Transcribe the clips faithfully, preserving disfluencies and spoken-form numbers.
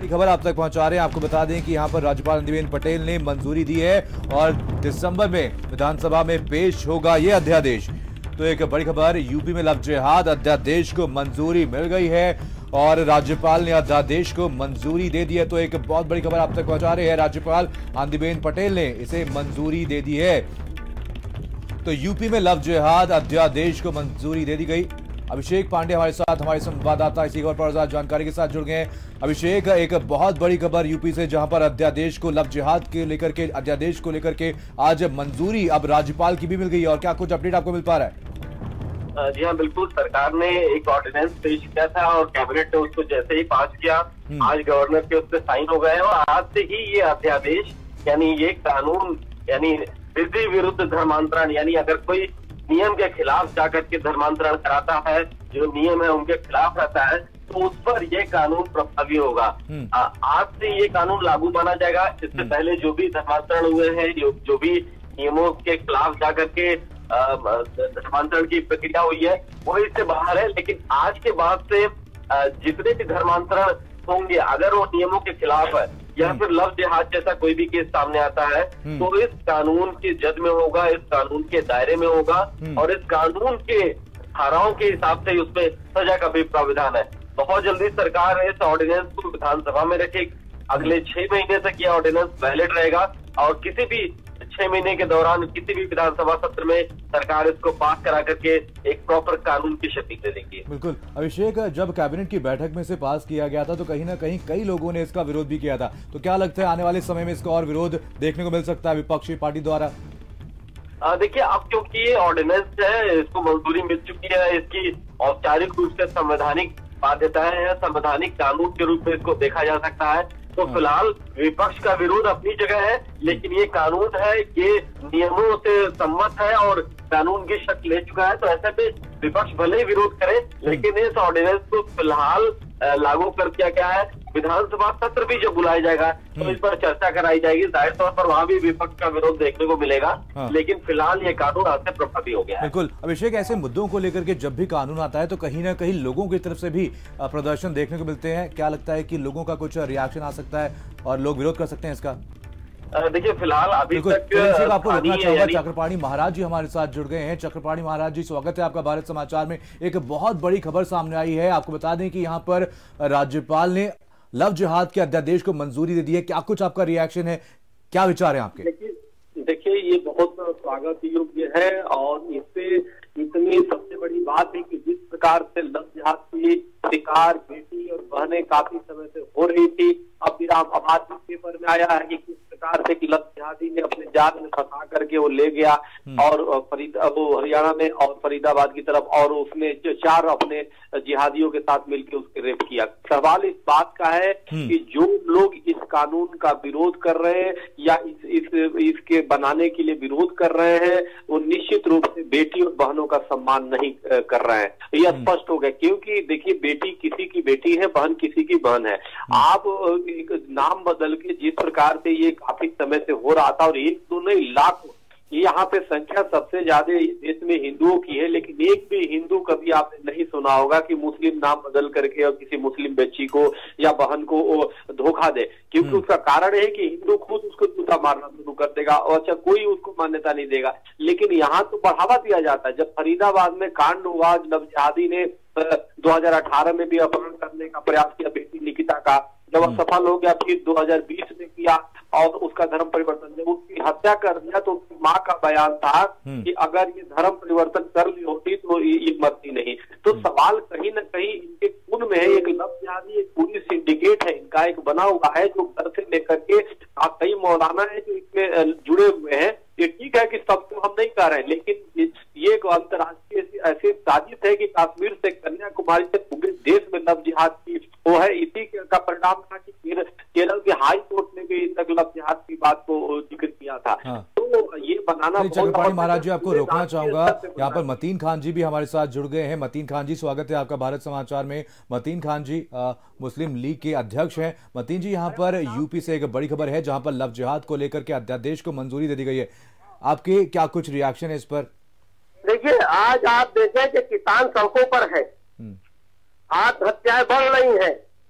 खबर आप तक पहुंचा रहे हैं। आपको बता दें कि यहां पर राज्यपाल आनंदीबेन पटेल ने मंजूरी दी है और दिसंबर में विधानसभा में पेश होगा ये अध्यादेश। तो एक बड़ी खबर, यूपी में लव जिहाद अध्यादेश को मंजूरी मिल गई है और राज्यपाल ने अध्यादेश को मंजूरी दे दी है। तो एक बहुत बड़ी खबर आप तक पहुंचा रहे हैं, राज्यपाल आनंदीबेन पटेल ने इसे मंजूरी दे दी है। तो यूपी में लव जिहाद अध्यादेश को मंजूरी दे दी गई। अभिषेक पांडे हमारे साथ, हमारे संवाददाता इसी खबर पर ज्यादा जानकारी के साथ जुड़ गए हैं। अभिषेक, एक बहुत बड़ी खबर यूपी से, जहां पर अध्यादेश को लव जिहाद के लेकर के अध्यादेश को लेकर के आज मंजूरी अब राज्यपाल की भी मिल गई है, और क्या कुछ अपडेट आपको मिल पा रहा है? जी हाँ, बिल्कुल। सरकार ने एक ऑर्डिनेंस पेश किया था और कैबिनेट ने उसको जैसे ही पास किया, आज गवर्नर के उस पर साइन हो गए और आज से ही ये अध्यादेश यानी ये कानून यानी विधि विरुद्ध धर्मांतरण, यानी अगर कोई नियम के खिलाफ जाकर के धर्मांतरण कराता है, जो नियम है उनके खिलाफ रहता है, तो उस पर ये कानून प्रभावी होगा। आज से ये कानून लागू माना जाएगा। इससे पहले जो भी धर्मांतरण हुए हैं, जो, जो भी नियमों के खिलाफ जाकर के धर्मांतरण की प्रक्रिया हुई है, वो इससे बाहर है। लेकिन आज के बाद से जितने भी धर्मांतरण होंगे, अगर वो नियमों के खिलाफ है या फिर लव जिहाद जैसा कोई भी केस सामने आता है, तो इस कानून की जद में होगा, इस कानून के दायरे में होगा और इस कानून के धाराओं के हिसाब से उसमें सजा का भी प्राविधान है। बहुत जल्दी सरकार इस ऑर्डिनेंस को विधानसभा में रखेगी। अगले छह महीने तक यह ऑर्डिनेंस वैलिड रहेगा और किसी भी छह महीने के दौरान किसी भी विधानसभा सत्र में सरकार इसको पास करा करके एक प्रॉपर कानून की शक्ति दे देगी। बिल्कुल अभिषेक, जब कैबिनेट की बैठक में से पास किया गया था तो कहीं ना कहीं कई लोगों ने इसका विरोध भी किया था, तो क्या लगता है आने वाले समय में इसका और विरोध देखने को मिल सकता है विपक्षी पार्टी द्वारा? देखिए, अब क्योंकि ये ऑर्डिनेंस है, इसको मंजूरी मिल चुकी है, इसकी औपचारिक रूप से संवैधानिक बाध्यताएं हैं, संवैधानिक कानून के रूप में इसको देखा जा सकता है। तो फिलहाल विपक्ष का विरोध अपनी जगह है, लेकिन ये कानून है, ये नियमों से सम्मत है और कानून की शक्ल ले चुका है। तो ऐसे में विपक्ष भले ही विरोध करे, लेकिन इस ऑर्डिनेंस को फिलहाल लागू कर दिया गया है। विधानसभा सत्र भी जब बुलाया जाएगा तो इस पर चर्चा कराई जाएगी। जाहिर तौर पर वहां भी विपक्ष का विरोध देखने को मिलेगा, हाँ। लेकिन फिलहाल ये कानून आज से प्रभावी हो गया है। बिल्कुल अभिषेक, ऐसे मुद्दों को लेकर के जब भी कानून आता है तो कहीं ना कहीं लोगों की तरफ से भी प्रदर्शन देखने को मिलते हैं। क्या लगता है कि लोगों का कुछ रिएक्शन आ सकता है और लोग विरोध कर सकते हैं इसका? देखिए, फिलहाल अभी तक तो आपको रोकना चाहूंगा, चक्रपाणी महाराज जी हमारे साथ जुड़ गए हैं। चक्रपाणी महाराज जी, स्वागत है आपका भारत समाचार में। एक बहुत बड़ी खबर सामने आई है, आपको बता दें कि यहाँ पर राज्यपाल ने लव जिहाद के अध्यादेश को मंजूरी दे दी है। क्या कुछ आपका रिएक्शन है, क्या विचार है आपके? देखिए, ये बहुत स्वागत योग्य है और इससे इतनी सबसे बड़ी बात है कि जिस प्रकार से लव जिहाद की शिकार बेटी और बहनें काफी समय से हो रही थी, अब विराम आबाद पेपर में आया है कि किस प्रकार से कि लव जिहादी ने अपने जाल में फंसा करके वो ले गया और फरीद वो हरियाणा में और फरीदाबाद की तरफ, और उसने जो चार अपने जिहादियों के साथ मिलकर उसके रेप किया। सवाल इस बात का है कि जो लोग इस कानून का विरोध कर रहे हैं या इस, इस इसके बनाने के लिए विरोध कर रहे हैं, वो निश्चित रूप से बेटी और बहनों का सम्मान नहीं कर रहे हैं। यह स्पष्ट हो गया, क्योंकि देखिए, बेटी किसी की बेटी है, बहन किसी की बहन है। आप एक नाम बदल के जिस प्रकार से ये काफी समय से हो रहा था, और एक दो नहीं लाखों, यहाँ पे संख्या सबसे ज्यादा देश में हिंदुओं की है, लेकिन एक भी हिंदू कभी आपने नहीं सुना होगा कि मुस्लिम नाम बदल करके और किसी मुस्लिम बच्ची को या बहन को धोखा दे, क्योंकि उसका कारण है कि हिंदू खुद उसको जूता मारना शुरू कर देगा और अच्छा कोई उसको मान्यता नहीं देगा। लेकिन यहाँ तो बढ़ावा दिया जाता है। जब फरीदाबाद में कांड हुआ, लव जिहादी ने दो हजार अठारह में भी अपहरण करने का प्रयास किया बेटी निकिता का, जब असफल हो गया, फिर दो हजार बीस में किया और उसका धर्म परिवर्तन, जब उसकी हत्या कर दिया तो उसकी माँ का बयान था कि अगर ये धर्म परिवर्तन कर ली होती तो ये मरती नहीं। तो सवाल कहीं ना कहीं इनके खून में है। एक लव जिहादी एक पूरी सिंडिकेट है, इनका एक बना हुआ है, जो घर से लेकर के कई मौलाना है जो इसमें जुड़े हुए हैं। ये ठीक है कि सबको हम नहीं कह रहे हैं, लेकिन ये एक अंतर्राष्ट्रीय ऐसी साजिश है कि कश्मीर से कन्याकुमारी से पूरे देश में लव जिहाद की वो है। इसी का परिणाम था कि केरल के हाई कोर्ट ने भी तक लव जिहाद की बात को जिक्र किया था। हाँ। तो ये बनाना। चक्रपाणी महाराज जी, आपको रोकना चाहूंगा, यहाँ पर मतीन खान जी भी हमारे साथ जुड़ गए हैं। मतीन खान जी, स्वागत है आपका भारत समाचार में। मतीन खान जी आ, मुस्लिम लीग के अध्यक्ष हैं। मतीन जी, यहाँ पर यूपी से एक बड़ी खबर है जहाँ पर लव जिहाद को लेकर के अध्यादेश को मंजूरी दे दी गई है। आपके क्या कुछ रिएक्शन है इस पर? देखिए, आज आप देखें कि किसान सड़कों पर है, आत्महत्याएं बढ़ रही हैं,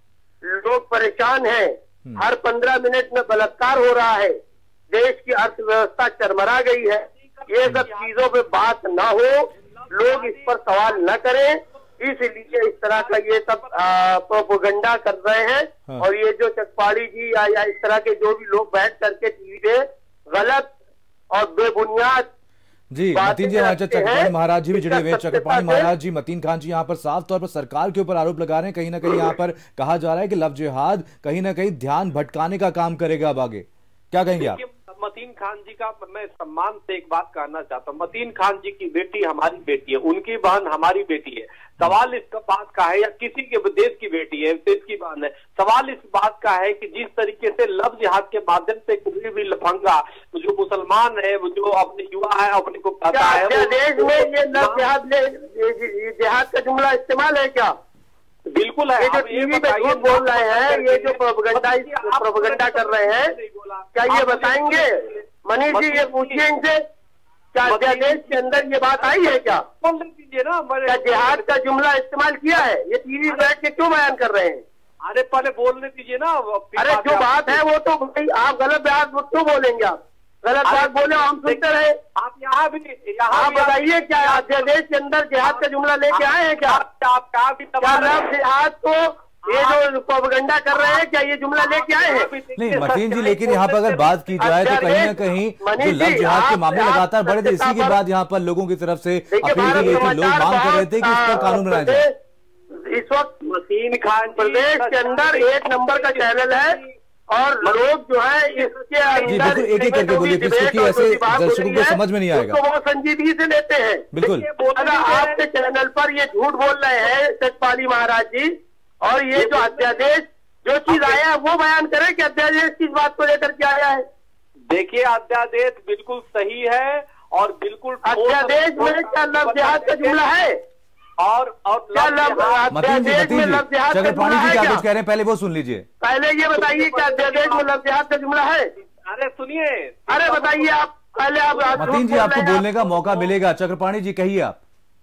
लोग परेशान हैं, हर पंद्रह मिनट में बलात्कार हो रहा है, देश की अर्थव्यवस्था चरमरा गई है, ये सब चीजों पे बात ना हो, लोग इस पर सवाल न करें, इसलिए इस तरह का ये सब प्रोपोगंडा कर रहे हैं। हाँ। और ये जो चकपाड़ी जी या, या इस तरह के जो भी लोग बैठ करके टीवी पे गलत और बेबुनियाद जी मतीन जी, हमारे चक्रपाणी महाराज जी भी जुड़े हुए हैं। चक्रपाणी महाराज जी, मतीन खान जी यहाँ पर साफ तौर पर सरकार के ऊपर आरोप लगा रहे हैं, कहीं ना कहीं यहाँ पर कहा जा रहा है कि लव जिहाद कहीं ना कहीं ध्यान भटकाने का काम करेगा अब आगे, क्या कहेंगे आप? मतीन खान जी का मैं सम्मान से एक बात कहना चाहता हूँ, मतीन खान जी की बेटी हमारी बेटी है, उनकी बहन हमारी बेटी है। सवाल इस बात का है, या किसी के देश की बेटी है, देश की बहन है, सवाल इस बात का है कि जिस तरीके से लव जिहाद के माध्यम से कोई भी लफंगा जो मुसलमान है, जो अपने युवा है, अपने को कहता है देश में ये लव जिहाद जिहाद का जुमला इस्तेमाल है क्या? बिल्कुल है। ये जो टीवी पे झूठ बोल रहे हैं, ये जो प्रोपेगेंडा प्रोपेगेंडा कर रहे हैं, क्या ये बताएंगे? मनीष जी ये पूछिए इनसे, क्या अध्यादेश के अंदर ये बात आई है क्या? दीजिए ना, क्या जिहाद का जुमला इस्तेमाल किया है? ये टीवी बैठ के क्यों बयान कर रहे हैं? अरे पहले बोलने दीजिए ना। अरे जो बात है वो तो भाई आप गलत बात क्यों बोलेंगे? आप गलत बात बोले हम सुनते रहे। आप यहाँ भी यहाँ बताइए, क्या अध्यादेश के अंदर जिहाद का जुमला लेके आए हैं क्या? आप क्या लव जिहाद को ये जो प्रोपेगेंडा कर रहे हैं, क्या ये जुमला लेके आए हैं? नहीं मतीन जी, लेकिन यहाँ पर अगर बात की जाए तो कहीं ना कहीं जो लव जिहाद के मामले लगातार बढ़े थे, इसी के बाद यहाँ पर लोगों की तरफ से अपील की गई थी, लोग मांग कर रहे थे कि इस पर कानून बनाया जाए। इस वक्त मतीन खान प्रदेश के अंदर एक नंबर का चैनल है और लोग जो है इसके अंदर एक एक करके बोलिए, क्योंकि ऐसे दर्शकों को समझ में नहीं आएगा, तो वो संजीदगी से लेते हैं। बिल्कुल, अगर आपके चैनल पर ये झूठ बोल रहे हैं चकपाली महाराज जी, और ये जो अध्यादेश जो चीज आया है वो बयान करें कि अध्यादेश किस बात को लेकर के आया है। देखिए अध्यादेश बिल्कुल सही है और बिल्कुल अध्यादेश में क्या लव जिहाद का जुमला है? और और मतीन जी, मतीन जी, चक्रपाणी जी क्या कुछ कह रहे हैं, पहले वो सुन लीजिए। पहले ये बताइए कि अध्यादेश में लव जिहाद का जुमला है? अरे सुनिए, अरे बताइए आप पहले। आप मतीन जी, आपको बोलने का मौका मिलेगा। चक्रपाणी जी कहिए आप।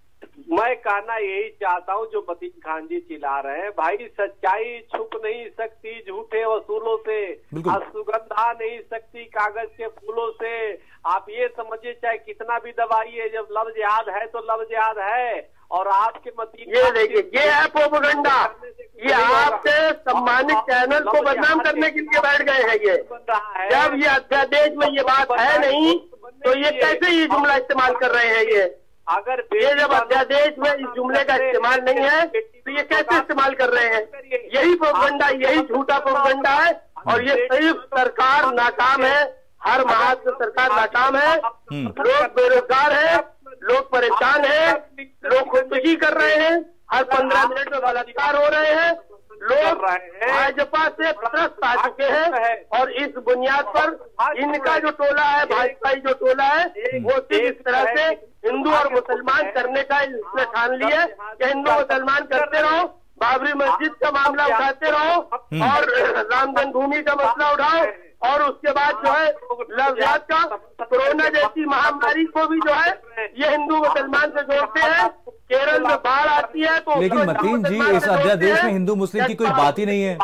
मैं कहना यही चाहता हूं, जो मतीन खान जी चिल्ला रहे हैं, भाई सच्चाई छुप नहीं सकती झूठे वसूलों से, सुगंध आ नहीं सकती कागज के फूलों से। आप ये समझिए, चाहे कितना भी दबाइए, जब लव जिहाद है तो लव जिहाद है। और आपके मतीन ये देखिए, ये है प्रोपेगेंडा, ये आपके सम्मानित चैनल को बदनाम करने के लिए बैठ गए हैं। ये जब ये अध्यादेश में ये बात है नहीं, तो ये कैसे ये जुमला इस्तेमाल कर रहे हैं? ये अगर ये जब अध्यादेश में इस जुमले का इस्तेमाल नहीं है तो ये कैसे इस्तेमाल कर रहे हैं? यही प्रोपेगेंडा, यही झूठा प्रोपेगेंडा है। और ये सिर्फ सरकार नाकाम है, हर महात्म सरकार नाकाम है। लोग बेरोजगार है, लोग परेशान है, लोग खुदकुशी कर रहे हैं, हर पंद्रह मिनट में बलात्कार हो रहे हैं, लोग भाजपा से त्रस्त आ चुके हैं। और इस बुनियाद पर इनका जो टोला है, भाजपाई जो टोला है, वो सिर्फ इस तरह से हिंदू और मुसलमान करने का इसने ठान लिया कि हिंदू मुसलमान करते रहो, बाबरी मस्जिद का मामला उठाते रहो और राम जन्मभूमि का मसला उठाओ, और उसके बाद जो है लव जिहाद का, कोरोना जैसी महामारी को भी जो है ये हिंदू मुसलमान से जोड़ते हैं। केरल में बाढ़ आती है तो लेकिन मतीन जी, इस अध्यादेश में हिंदू मुस्लिम की कोई बात ही नहीं है।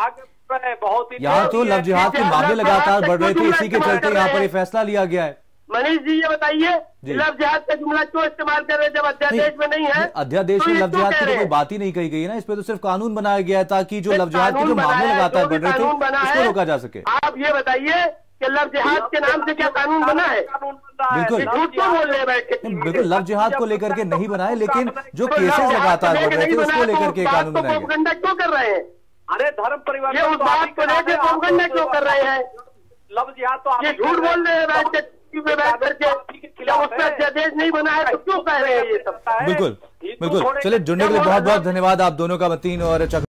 यहाँ तो लव जिहाद के मामले लगातार बढ़ रहे थे, इसी के चलते यहाँ पर ये फैसला लिया गया है। मनीष जी ये बताइए, लव जिहाद का जुमला क्यों इस्तेमाल कर रहे हैं जब अध्यादेश में नहीं है? अध्यादेश में लव जिहाद की तो कोई बात ही नहीं कही गई ना, इस पे तो सिर्फ कानून बनाया गया है ताकि जो लव जिहाद के जो मामले लगातार बढ़ रहे थे उसको रोका जा सके। आप ये बताइए कि लव जिहाद के नाम से क्या कानून बना है? बिल्कुल झूठ क्यों बोल रहे हैं बैठ के? बिल्कुल, लव जिहाद को लेकर के नहीं बनाए, लेकिन जो केसेस लगातार बढ़ रहे थे उसको लेकर के कानून बनाया गया। प्रोपेगेंडा क्यों कर रहे हैं? अरे धर्म परिवार ये उस बात को लेकर प्रोपेगेंडा क्यों कर रहे हैं? लव जिहाद तो ये झूठ बोल रहे हैं बैठ के में बैठ करके, उसका अध्यादेश नहीं बना है तो क्यों कह रहे हैं ये सब? बिल्कुल बिल्कुल, चलिए जुड़ने के लिए बहुत बहुत धन्यवाद आप दोनों का, मतीन और चक्र।